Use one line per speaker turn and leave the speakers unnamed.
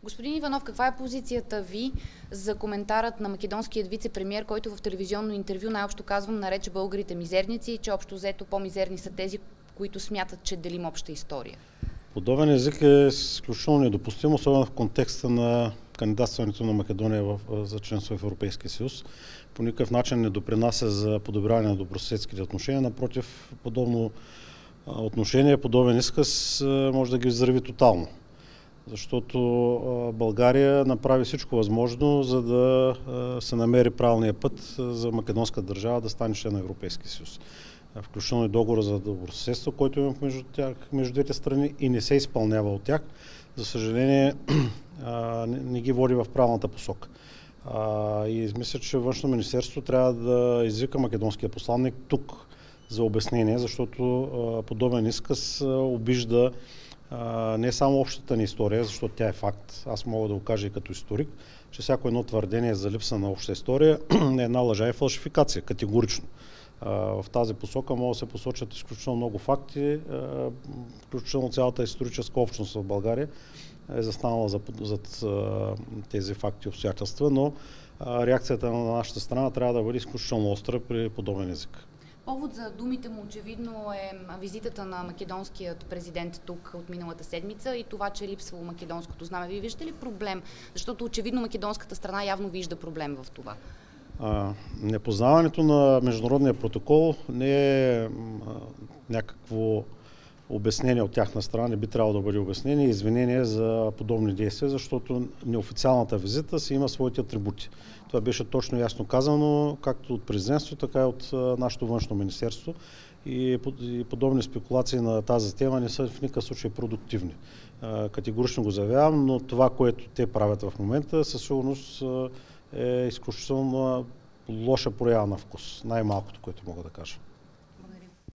Господин Иванов, каква е позицията ви за коментарът на македонският вице-премиер, който в телевизионно интервю, най-общо казвам, нарече българите мизерници и че общо взето по-мизерни са тези, които смятат, че делим обща история?
Подобен език е изключително недопустим, особено в контекста на кандидатстването на Македония за членство в Европейския съюз. По никакъв начин не допринася за подобряване на добросъседските отношения. Напротив, подобно отношение, подобен изказ може да ги взриви тотално. Защото България направи всичко възможно, за да се намери правилния път за македонска държава да стане член на Европейския съюз. Включително и договора за добросъседство, който има между двете страни и не се изпълнява от тях. За съжаление, не ги води в правилната посока. И мисля, че Външно министерство трябва да извика македонския посланник тук за обяснение, защото подобен изказ обижда не само общата ни история, защото тя е факт. Аз мога да го кажа и като историк, че всяко едно твърдение за липса на обща история е една лъжа и фалшификация, категорично. В тази посока могат да се посочат изключително много факти, включително цялата историческа общност в България е застанала зад тези факти и обстоятелства, но реакцията на нашата страна трябва да бъде изключително остра при подобен език.
Повод за думите му очевидно е визитата на македонският президент тук от миналата седмица и това, че липсвало македонското знаме. Вие виждате ли проблем? Защото очевидно македонската страна явно вижда проблем в това.
Непознаването на международния протокол не е някакво обяснение от тяхна страна, не би трябвало да бъде обяснение и извинение за подобни действия, защото неофициалната визита си има своите атрибути. Това беше точно ясно казано, както от президентството, така и от нашето външно министерство. И подобни спекулации на тази тема не са в никакъв случай продуктивни. Категорично го заявявам, но това, което те правят в момента, със сигурност е изключително лоша проява на вкус. Най-малкото, което мога да кажа.